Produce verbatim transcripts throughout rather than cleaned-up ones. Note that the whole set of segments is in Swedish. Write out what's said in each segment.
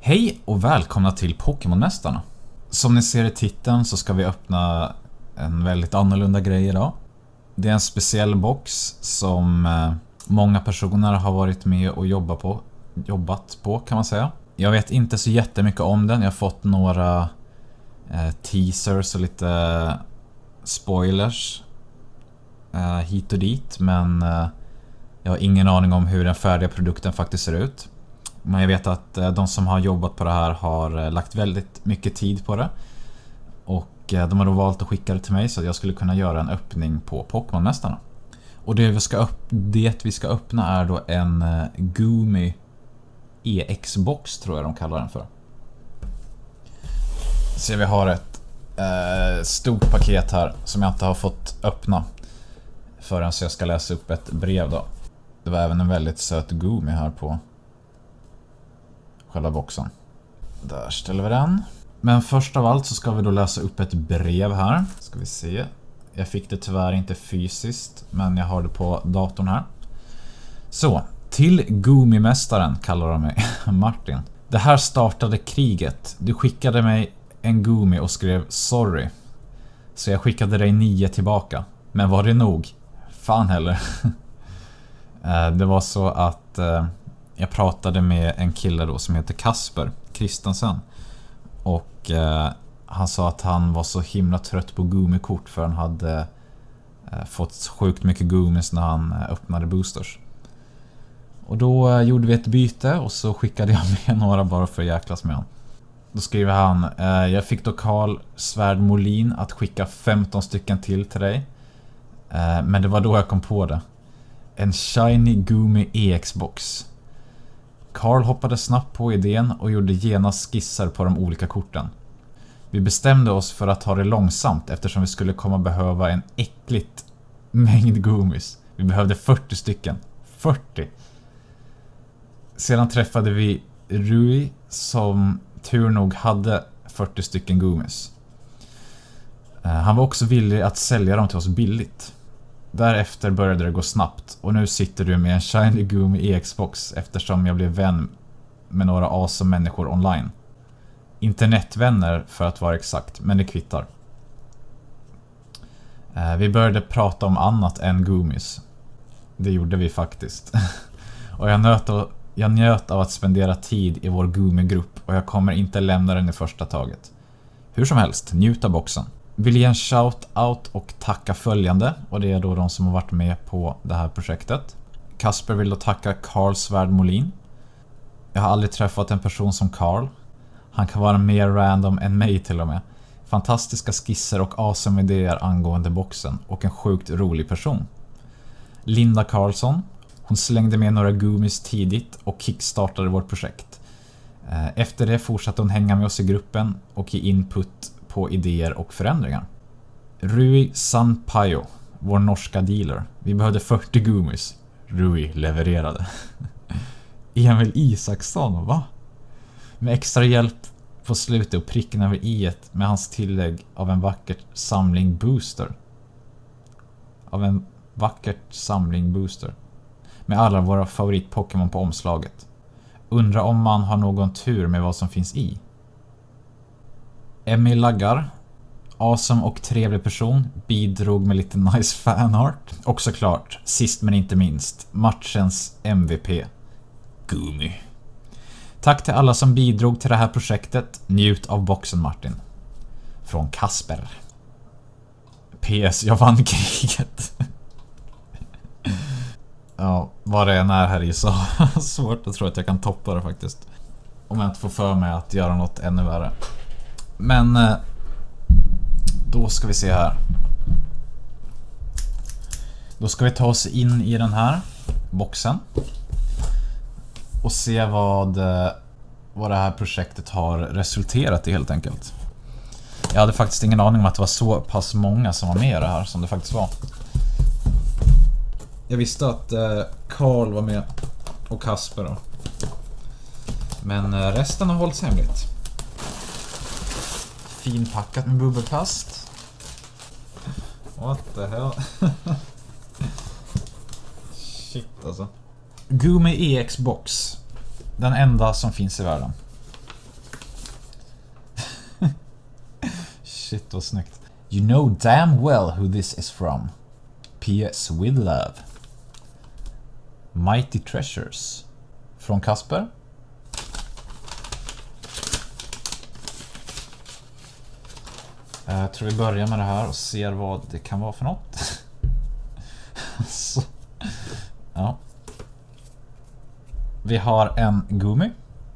Hej och välkomna till Pokémon-mästarna. Som ni ser i titeln så ska vi öppna en väldigt annorlunda grej idag. Det är en speciell box som många personer har varit med och jobbat på, jobbat på kan man säga. Jag vet inte så jättemycket om den. Jag har fått några eh, teasers och lite spoilers eh, hit och dit. Men eh, jag har ingen aning om hur den färdiga produkten faktiskt ser ut. Men jag vet att de som har jobbat på det här har lagt väldigt mycket tid på det. Och de har då valt att skicka det till mig så att jag skulle kunna göra en öppning på Pokémon-mästarna. Och det vi ska, upp, det vi ska öppna är då en Gumi E X-box tror jag de kallar den för. Så vi har ett eh, stort paket här som jag inte har fått öppna förrän så jag ska läsa upp ett brev då. Det var även en väldigt söt Gumi här på själva boxen. Där ställer vi den. Men först av allt så ska vi då läsa upp ett brev här. Ska vi se. Jag fick det tyvärr inte fysiskt, men jag har det på datorn här. Så, till Gumi-mästaren kallar de mig, Martin. Det här startade kriget. Du skickade mig en Gumi och skrev sorry. Så jag skickade dig nio tillbaka. Men var det nog? Fan heller. Det var så att jag pratade med en kille då som heter Kasper Kristensen. Och eh, han sa att han var så himla trött på Gumi-kort för han hade eh, fått sjukt mycket Gumis när han eh, öppnade boosters. Och då eh, gjorde vi ett byte och så skickade jag med några bara för att jäklas med han. Då skriver han, eh, jag fick då Carl Svärd Molin att skicka femton stycken till till dig. Eh, men det var då jag kom på det. En Shiny Gumi E X-box. Carl hoppade snabbt på idén och gjorde genast skisser på de olika korten. Vi bestämde oss för att ta det långsamt eftersom vi skulle komma behöva en äckligt mängd Gumis. Vi behövde fyrtio stycken. fyrtio! Sedan träffade vi Rui som tur nog hade fyrtio stycken Gumis. Han var också villig att sälja dem till oss billigt. Därefter började det gå snabbt och nu sitter du med en Shiny Gumi E X-box eftersom jag blev vän med några awesome människor online. Internetvänner för att vara exakt, men det kvittar. Vi började prata om annat än Gumis. Det gjorde vi faktiskt. Och jag nöt, och, jag njöt av att spendera tid i vår Gumi-grupp och jag kommer inte lämna den i första taget. Hur som helst, njut av boxen. Vill ge en shout-out och tacka följande. Och det är då de som har varit med på det här projektet. Kasper vill då tacka Carl Svärd Molin. Jag har aldrig träffat en person som Carl. Han kan vara mer random än mig till och med. Fantastiska skisser och awesome idéer angående boxen. Och en sjukt rolig person. Linda Karlsson. Hon slängde med några Gumis tidigt och kickstartade vårt projekt. Efter det fortsatte hon hänga med oss i gruppen och ge input på idéer och förändringar. Rui Sanpaio, vår norska dealer. Vi behövde fyrtio Gumis. Rui levererade. Emil Isaksson, va? Med extra hjälp på slutet och pricken över i-et med hans tillägg av en vacker samling booster. Av en vackert samling booster. Med alla våra favorit-Pokémon på omslaget. Undrar om man har någon tur med vad som finns i. Emil Laggar, awesome och trevlig person, bidrog med lite nice fanart. Och såklart, sist men inte minst, matchens M V P, Gumi. Tack till alla som bidrog till det här projektet. Njut av boxen, Martin. Från Kasper. P S, jag vann kriget. Ja, vad det än är här i så svårt att tro att jag kan toppa det faktiskt. Om jag inte får för mig att göra något ännu värre. Men då ska vi se här. Då ska vi ta oss in i den här boxen och se vad, vad det här projektet har resulterat i helt enkelt. Jag hade faktiskt ingen aning om att det var så pass många som var med i det här som det faktiskt var. Jag visste att Carl var med och Kasper då. Men resten har hållits hemligt. Finpackat med bubbelplast. What the hell? Shit alltså. Gumi E X box. Den enda som finns i världen. Shit vad snyggt. You know damn well who this is from. P S with love. Mighty Treasures. Från Kasper. Jag tror vi börjar med det här och ser vad det kan vara för något. Så. Ja. Vi har en Gumi.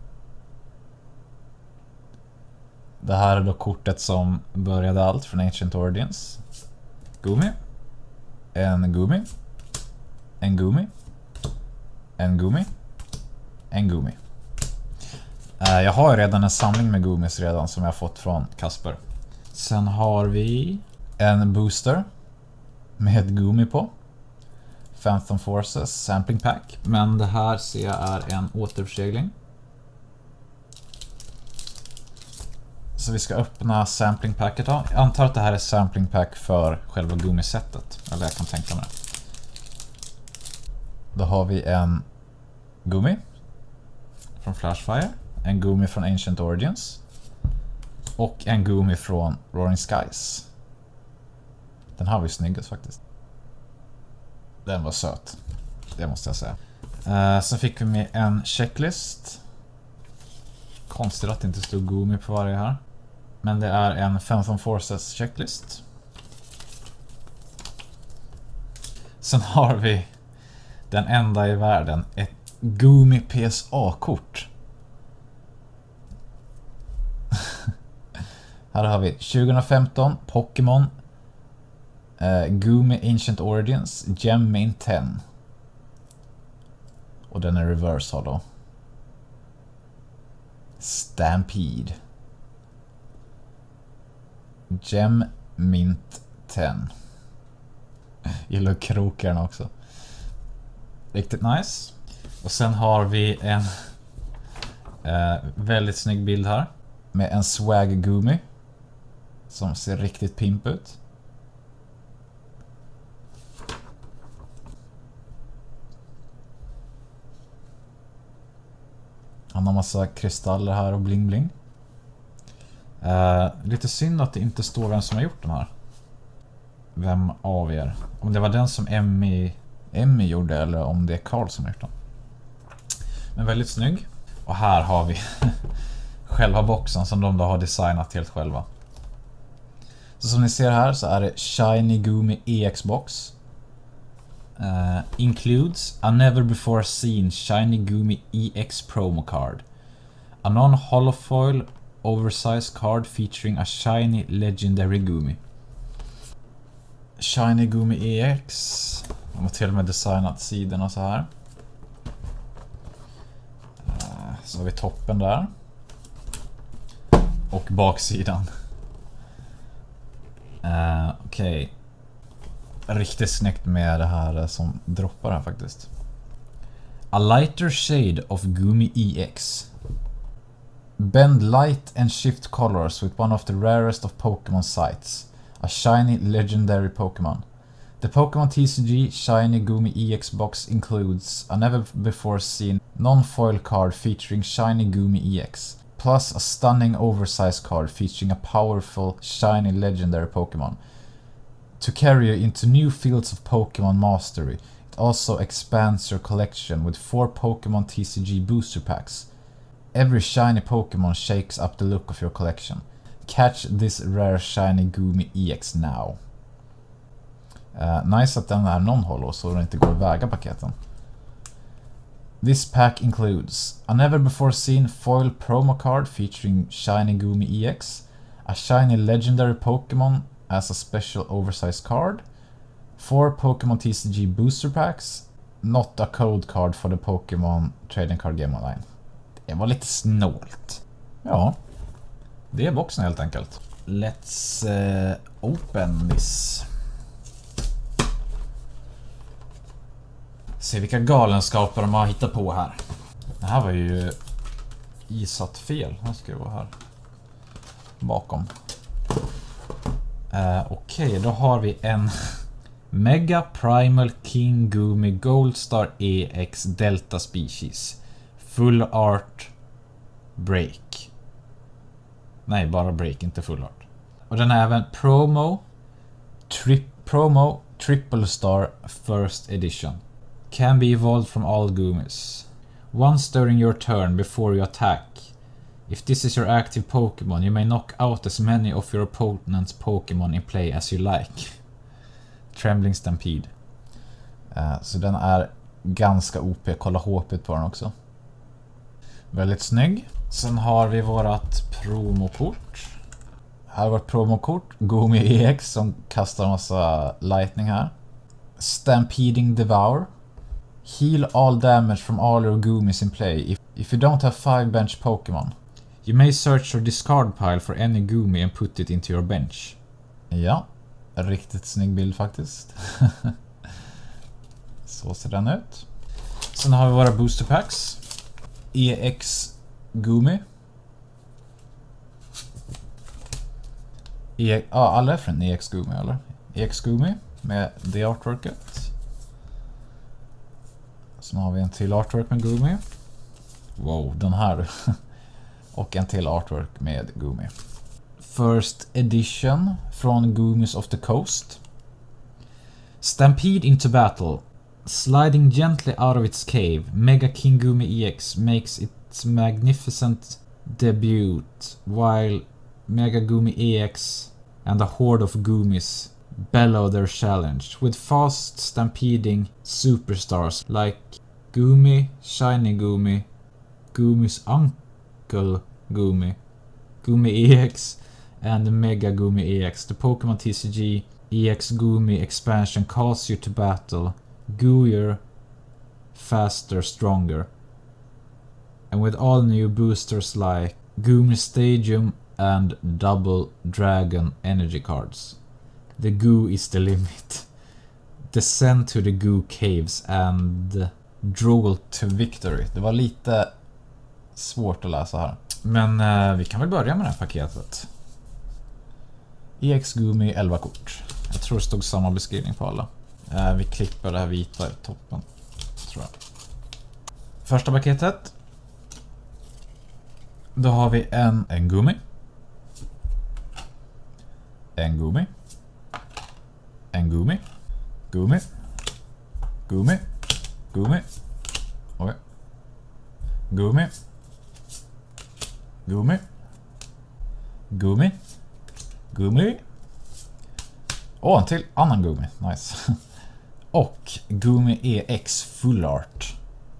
Det här är då kortet som började allt från Ancient Origins. Gumi. En Gumi. En Gumi. En Gumi. En Gumi. Jag har redan en samling med Gumis redan som jag fått från Kasper. Sen har vi en booster med Gumi på. Phantom Forces Sampling Pack. Men det här ser jag är en återförsegling. Så vi ska öppna Sampling Packet då. Jag antar att det här är Sampling Pack för själva Gumi-sättet. Eller jag kan tänka mig det. Då har vi en Gumi från Flashfire. En Gumi från Ancient Origins. Och en Gumi från Roaring Skies. Den här var ju snyggast faktiskt. Den var söt. Det måste jag säga. Uh, sen fick vi med en checklist. Konstigt att det inte stod Gumi på varje här. Men det är en Phantom Forces checklist. Sen har vi den enda i världen. Ett Gumi P S A-kort. Här har vi tjugohundrafemton Pokémon uh, Gumi Ancient Origins Gem Main tio. Och den är reverse då. Stampede. Gem Mint tio. Gillar krokarna också. Riktigt nice. Och sen har vi en eh, väldigt snygg bild här. Med en swag Gumi. Som ser riktigt pimp ut. Han har massa kristaller här och bling bling. Uh, lite synd att det inte står vem som har gjort den här. Vem av er? Om det var den som Emmy, Emmy gjorde eller om det är Carl som har gjort den. Men väldigt snygg. Och här har vi själva boxen som de då har designat helt själva. Så som ni ser här så är det Shiny Gumi E X box. Uh, includes a never before seen Shiny Gumi E X promo card. A non-holofoil oversized card featuring a shiny legendary Gumi. Shiny Gumi E X. De har till och med designat sidorna så här. Uh, så har vi toppen där. Och baksidan. Uh, Okej. Okay. Riktigt snyggt med det här som droppar här faktiskt. A lighter shade of Gumi E X. Bend light and shift colors with one of the rarest of Pokemon sights. A shiny legendary Pokemon. The Pokemon T C G Shiny Gumi E X box includes a never before seen non-foil card featuring Shiny Gumi E X. Plus a stunning oversized card featuring a powerful shiny legendary Pokemon. To carry you into new fields of Pokemon mastery. It also expands your collection with four Pokemon T C G booster packs. Every shiny Pokemon shakes up the look of your collection. Catch this rare shiny Gumi E X now. Uh, nice att den är non-holo så den inte går att väga paketen. This pack includes a never before seen foil promo card featuring shiny Gumi E X, a shiny legendary Pokemon as a special oversized card, four Pokemon T C G booster packs, not a code card for the Pokemon trading card game online. Det var lite snålt. Ja, det är boxen helt enkelt. Let's uh, open this. Se vilka galenskaper de har hittat på här. Det här var ju isatt fel. Här ska det vara här. Bakom. Uh, Okej, okay, då har vi en Mega Primal King Gumi Goldstar E X Delta Species. Full Art Break. Nej, bara Break, inte Full Art. Och den är även Promo, tri Promo Triple Star First Edition. Can be evolved from all Goomies. Once during your turn before you attack. If this is your active Pokémon, you may knock out as many of your opponent's Pokémon in play as you like. Trembling Stampede. Uh, så den är ganska O P. Kolla H P på den också. Väldigt snygg. Sen har vi vårat promokort. Här har vårt promokort. Goomy E X som kastar en massa lightning här. Stampeding Devour. Heal all damage from all your Goomies in play. If, if you don't have five bench Pokémon. You may search your discard pile for any Goomy and put it into your bench. Ja, riktigt snygg bild faktiskt. Så ser den ut. Sen har vi våra booster packs. E X Goomy. Ja, ah, alla är från E X Goomy eller? E X Goomy med det artworket. Sen har vi en till artwork med Goomy. Wow, den här. Och en till artwork med Goomy. First edition från Goomies of the Coast. Stampede into battle. Sliding gently out of its cave, Mega King Goomy E X makes its magnificent debut while Mega Goomy E X and a horde of Goomies bellow their challenge with fast stampeding superstars like Goomy, Shiny Goomy, Goomy's Uncle Goomy, Goomy E X and Mega Goomy E X. The Pokemon T C G E X Goomy expansion calls you to battle. Gooier, faster, stronger. And with all new boosters like Goomy Stadium and Double Dragon energy cards. The Goo is the limit. Descend to the Goo caves and drool to victory. Det var lite svårt att läsa här. Men eh, vi kan väl börja med det här paketet. E X Goomy elva kort. Jag tror det stod samma beskrivning på alla. Eh, vi klipper det här vita i toppen, tror jag. Första paketet. Då har vi en, en Goomy. En Goomy. En Goomy. Goomy. Goomy. Goomy. Okej. Goomy. Goomy. Goomy. Goomy. Åh, en till annan Goomy. Nice. Och Goomy E X Full Art.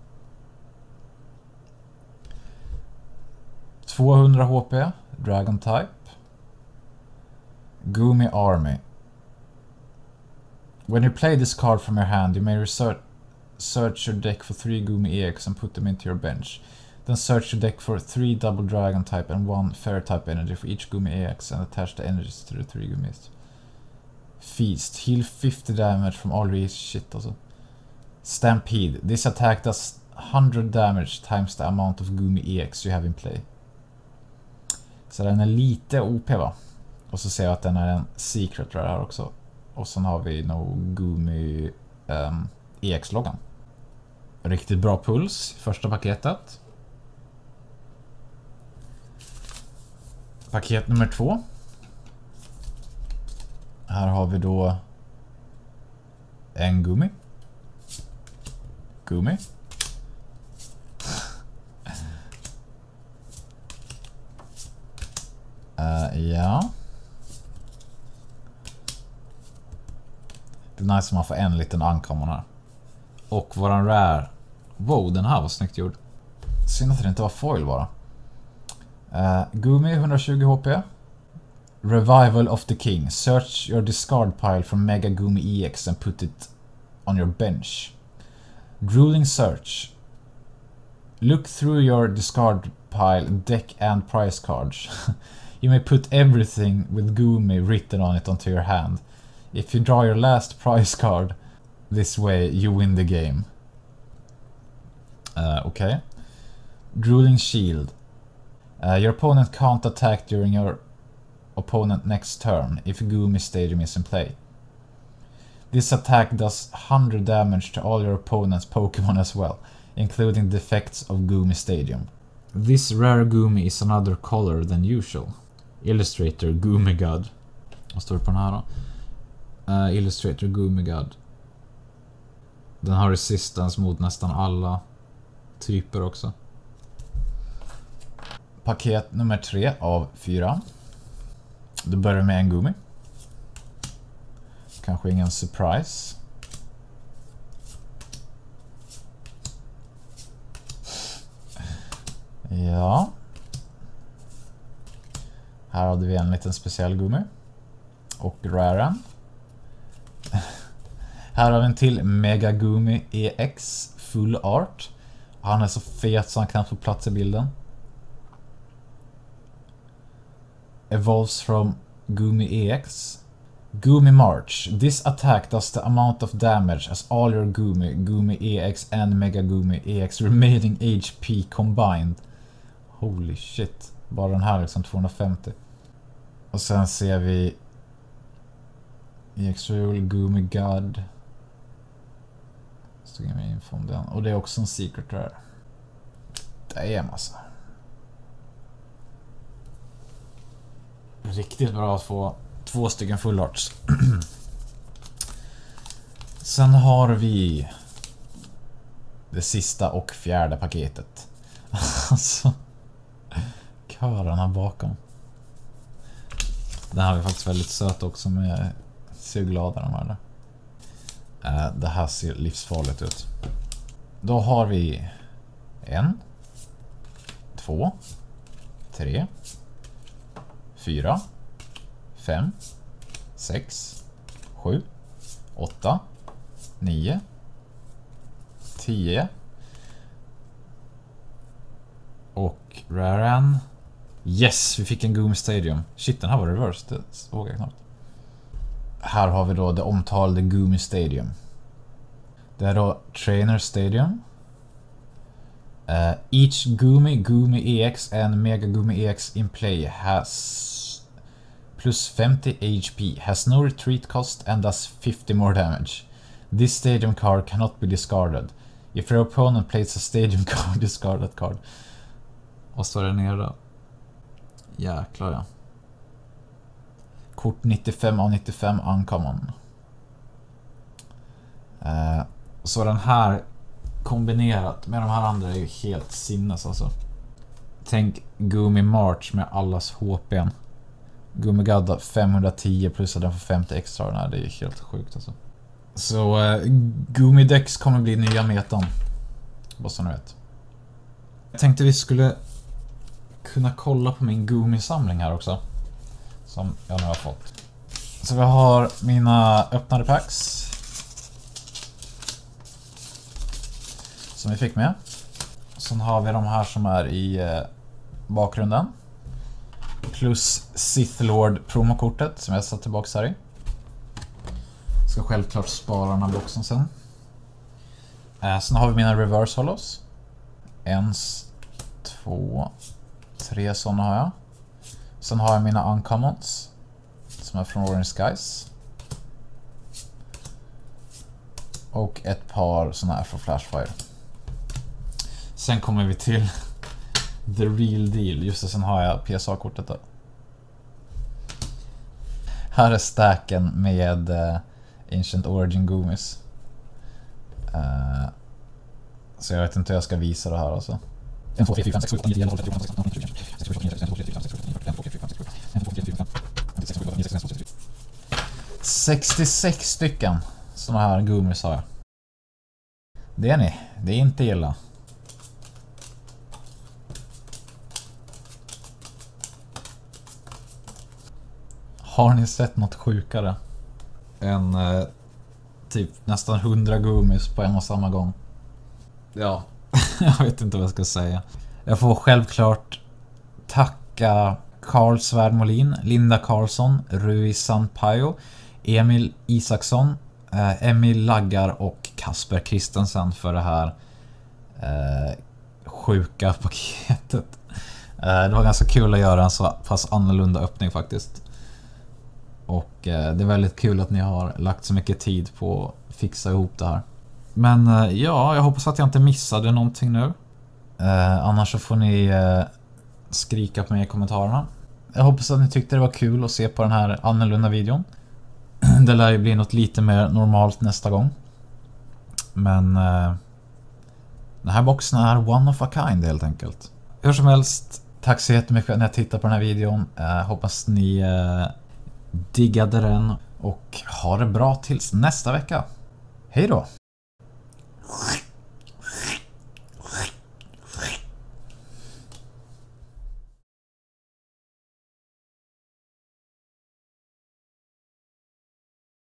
tvåhundra H P. Dragon Type. Goomy Army. When you play this card from your hand, you may research, search your deck for three Goomy E X and put them into your bench. Then search your deck for three Double Dragon Type and one Fairy Type energy for each Goomy E X and attach the energies to the three Goomies. Feast. Heal fifty damage from all these shit also. Stampede. This attack does one hundred damage times the amount of Goomy E X you have in play. Så den är lite O P, va? Och så ser jag att den är en secret rare här också. Och sen har vi nog Goomy um, E X-loggan. Riktigt bra puls i första paketet. Paket nummer två. Här har vi då en Goomy. Goomy. uh, ja. Det är nice om man får en liten uncommon här. Och våran rare. Wow, den här var snyggt gjord. Synd att det inte var foil bara. Uh, Goomy hundratjugo H P. Revival of the King. Search your discard pile from Mega Goomy E X and put it on your bench. Drooling Search. Look through your discard pile, deck and prize cards. You may put everything with Goomy written on it onto your hand. If you draw your last prize card this way, you win the game. Uh, okay. Drooling Shield. Uh, your opponent can't attack during your opponent next turn if Goomy Stadium is in play. This attack does one hundred damage to all your opponent's Pokemon as well, including the effects of Goomy Stadium. This rare Goomy is another color than usual. Illustrator Goomy God. Vad står det på den här då? Uh, Illustrator Gumi God. Den har resistance mot nästan alla typer också. Paket nummer tre av fyra. Då börjar med en gummi. Kanske ingen surprise. Ja. Här hade vi en liten speciell gummi. Och raren. Här har vi en till Mega Gumi E X Full Art. Han är så fet så han kan få plats i bilden. Evolves from Gumi E X. Gumi March. This attack does the amount of damage as all your Gumi, Gumi E X and Mega Gumi E X remaining H P combined. Holy shit. Bara den här liksom tvåhundrafemtio. Och sen ser vi E X Rule, Gumi God. Stod in med info om den. Och det är också en secret där. Det är en massa. Riktigt bra att få två stycken full arts. Sen har vi det sista och fjärde paketet. Alltså kören här bakom. Den här är faktiskt väldigt söt också med ser glada de här där. Uh, det här ser livsfarligt ut. Då har vi en, två, tre, fyra, fem, sex, sju, åtta, nio, tio och Raran. Yes, vi fick en Gumi Stadium. Shit, den här var reverse, det såg jag knappt. Här har vi då det omtalade Gumi Stadium. Det är då Trainer Stadium. Uh, each Gumi, Gumi E X and Mega Gumi E X in play has plus fifty H P, has no retreat cost and does fifty more damage. This stadium card cannot be discarded. If your opponent plays a stadium card, discard that card. Vad står det nere då? Jäklar ja. Kort nittiofem av nittiofem uncommon. Uh, så den här kombinerat med de här andra är ju helt sinnes alltså. Tänk Gumi March med allas H P. Gumi Gadda femhundratio plus att den får femtio extra. Den här, det är helt sjukt alltså. Så uh, Gumi Dex kommer bli nya metan. Vad som ni vet. Jag tänkte vi skulle kunna kolla på min Gumi-samling här också. Som jag nu har fått. Så vi har mina öppnade packs. Som vi fick med. Sen har vi de här som är i eh, bakgrunden. Plus Sith Lord promokortet som jag satt tillbaka här i. Ska självklart spara den här boxen sen. Eh, sen har vi mina reverse hollows. En, två, tre sådana har jag. Sen har jag mina uncommons som är från Orange Skies. Och ett par sådana här från Flashfire. Sen kommer vi till the real deal. Just det, sen har jag P S A-kortet då. Här är stacken med uh, Ancient Origin Gumis. Uh, så jag vet inte hur jag ska visa det här alltså. sextiosex stycken såna här Gumis har jag. Det är ni, det är inte illa. Har ni sett något sjukare än eh, typ nästan hundra Gumis på en och samma gång? Ja, jag vet inte vad jag ska säga. Jag får självklart tacka Carl Svärdmolin, Linda Karlsson, Rui Sampaio, Emil Isaksson, eh, Emil Laggar och Kasper Kristensen för det här eh, sjuka paketet. Eh, det var ganska kul att göra en så pass annorlunda öppning faktiskt. Och eh, det är väldigt kul att ni har lagt så mycket tid på att fixa ihop det här. Men eh, ja, jag hoppas att jag inte missade någonting nu. Eh, annars så får ni eh, skrika på mig i kommentarerna. Jag hoppas att ni tyckte det var kul att se på den här annorlunda videon. Det lär ju bli något lite mer normalt nästa gång. Men eh, den här boxen är one of a kind helt enkelt. Hur som helst, tack så jättemycket när jag tittar på den här videon. eh, Hoppas ni eh, diggade den. Och ha det bra tills nästa vecka. Hej då!